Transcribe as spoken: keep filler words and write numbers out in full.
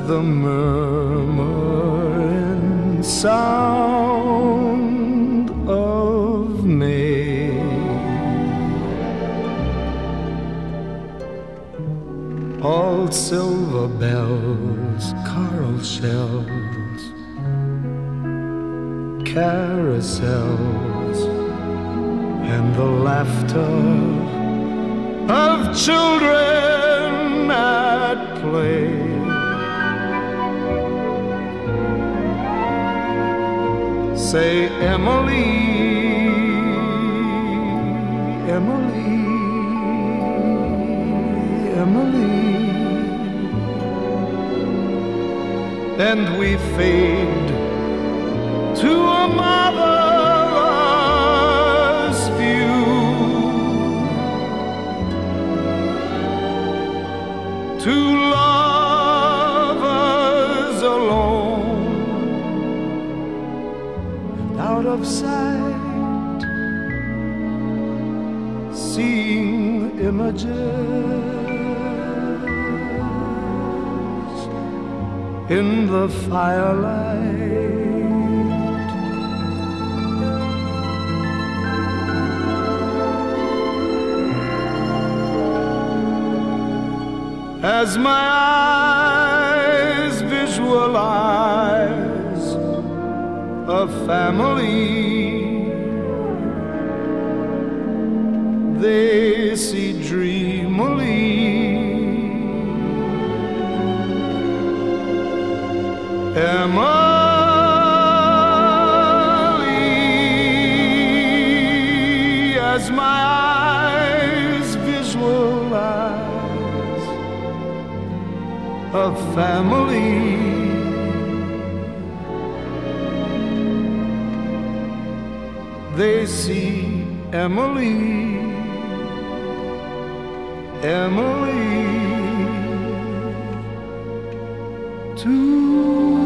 the murmuring sound of May. All silver bells, coral shells, carousels, and the laughter of children at play. Say, Emily, Emily, Emily. And we fade to a mother's view, two lovers alone, and out of sight, seeing images in the firelight. As my eyes visualize a family, they see dreamily Emily. As my eyes visualize a family, they see Emily, Emily too.